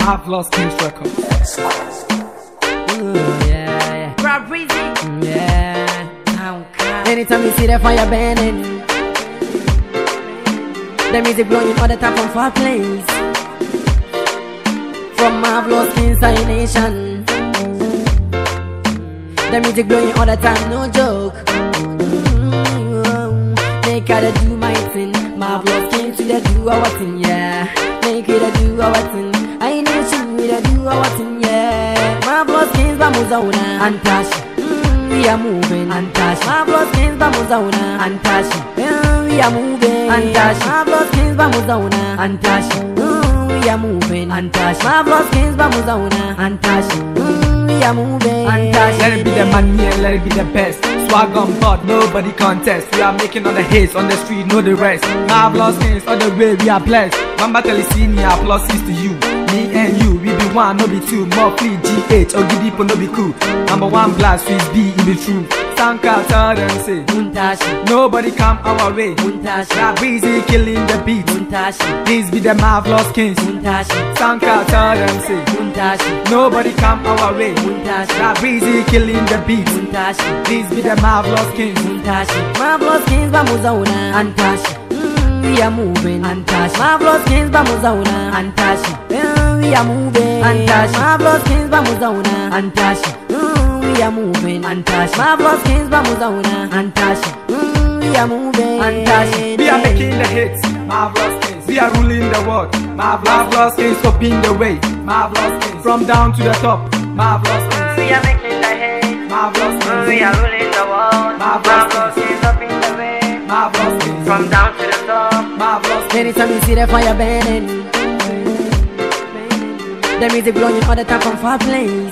Marvelous Kings Records. Ooh, yeah, yeah. Yeah. Anytime you see the fire burning, the music blowing all the time from far place. From Marvelous Kings Nation, the music blowing all the time, no joke. Make her do my thing, Marvelous Kings to the do our thing, yeah. Make her do our thing, I need you to do our thing, yeah. Marvelous Kings Bamuzona and Tash, we are moving and Tash. Marvelous Kings Bamuzona and Tash, we are moving and Tash. Marvelous Kings Bamuzona and Tash, we are moving and Tash. Marvelous Kings Bamuzona and Tash, we are moving and Tash. Let it be the money and let it be the best. Swag on board, nobody contest. We are making all the hits on the street, know the rest. Marvelous Kings, all the way we are blessed. Mamba Telecini, applause is to you. Me and you, we be one, no be two. More free GH, or Gidipo, no be cool. Number one blast, Swiss B, in the truth. Sanka, tell them say Muntashi, nobody come our way. Muntashi, That breezy killing the beat. Muntashi, These be the Marvelous Kings. Muntashi, Sanka, tell them say Muntashi, nobody come our way. Muntashi, That breezy killing the beat. Muntashi, These be the Marvelous Kings. Muntashi. Marvelous Kings Bamuzona and Tashi, we are moving and Tashi. Marvelous Kings Bamuzona and Tashi, we are moving and Tashi. Marvelous Kings Bamuzona and Tashi, we are moving and Tashi. Marvelous Kings Bamuzona and Tashi, we are moving and Tashi. We are making the hits, Marvelous Kings. We are ruling the world, Marvelous Kings open the way, Marvelous Kings. From down to the top, Marvelous Kings. We are making the hits, Marvelous Kings. we are ruling the world. Marvelous Kings up in the way, Marvelous Kings. from down to the top. Marvelous Kings. Anytime you see the fire burning, the music blowing all the time from far place.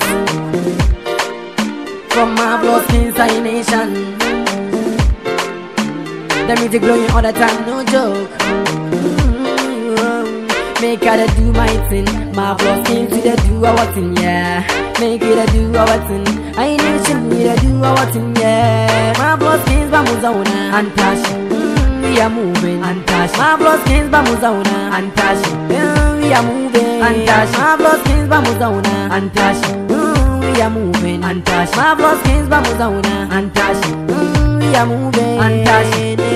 From Marvelous Kings Nation, the music blowing all the time, no joke. Make her do my thing, Marvelous Kings to the do our thing, yeah. Make her do our thing, I need you to do our thing, yeah. Marvelous Kings Bamuzona and Tash, we are moving and Tash. Marvelous Kings Bamuzona and Tash, we are moving and Tash. Marvelous Kings Bamuzona and Tash, we are moving and Tash. Marvelous Kings Bamuzona and Tash, we are moving and Tash.